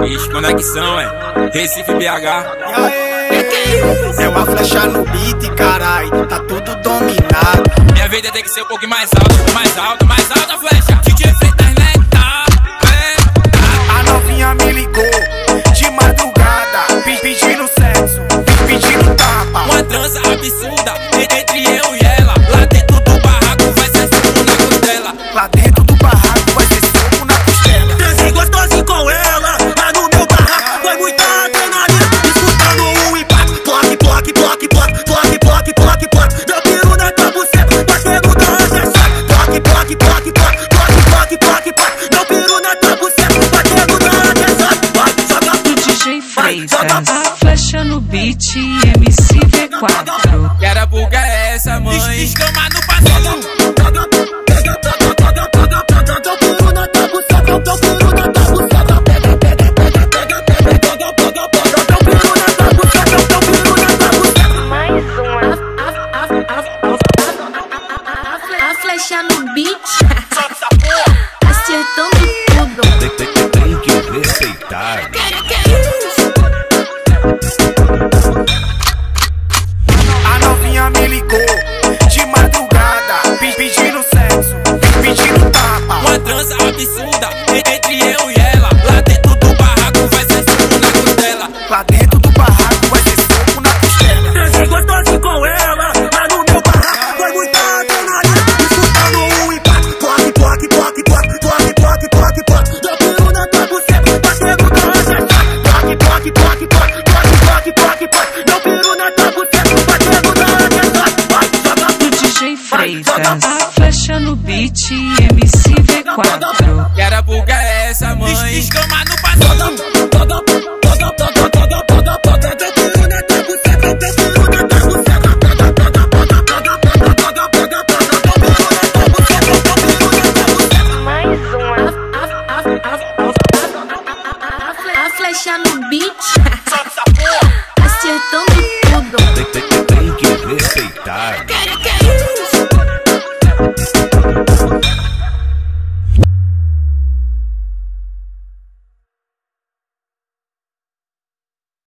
Bicho, conexão, Recife, BH. É uma flecha no beat, carai, tá tudo dominado. Minha vida tem que ser um pouquinho mais alta, mais alta, mais alta, flecha. DJ Freitas, né? A novinha me ligou de madrugada, pedindo sexo, pedindo tapa. Uma trança absurda entre eu e ela. Lá dentro do barraco vai ser soco na costela. Lá dentro do barraco vai ser soco na costela. Transei gostosinho com ela, lá no meu barraco. Foi muita adrenalina, escutando um impacto. Ploque, ploque, ploque, ploque, ploque, ploque, ploque, ploque. Deu tiro na tua buceta, batendo na adversária. Ploque, ploque, ploque, ploque, ploque, ploque, ploque, ploque. Deu tiro na tua buceta, batendo na adversária. Vai, joga Do DJ Freitas, a flecha no beat, MC V4. Que era buga essa, mãe? Escama no passado. A flecha no beat, acertando tudo. Tem que respeitar. A novinha me ligou de madrugada, pedindo sexo, pedindo tapa. Uma trança absurda entre eu e ela. Lá dentro do barraco vai ser soco na costela. Lá dentro do barraco vai ser soco na costela. Transei gostosinho com ela, lá no meu barraco. Foi muita adrenalina, escutando um impacto. Ploque, ploque, ploque, ploque, ploque, ploque, ploque, ploque. Deu tiro na tua buceta, batendo na adversária. Ploque, ploque, ploque, ploque, ploque, ploque, ploque, ploque. Deu tiro na tua buceta, batendo na adversária. Vai, joga Do DJ Freitas, a flecha no beat, MC V4. Que era buga essa, mãe? Escama no passado. A flecha no beat, acertando